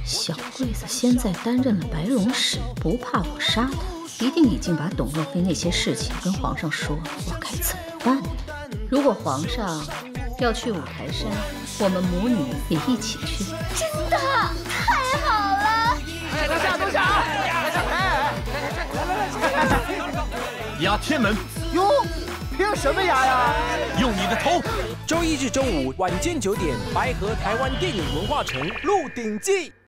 小桂子现在担任了白龙使，不怕我杀他，一定已经把董若妃那些事情跟皇上说了，我该怎么办呢？如果皇上要去五台山，我们母女也一起去。 真的太好了！ 哎，等下，等下啊！ 压天门。 哟，拼什么压呀？ 用你的头。 周一至周五晚间9点，白河台湾电影文化城《鹿鼎记》。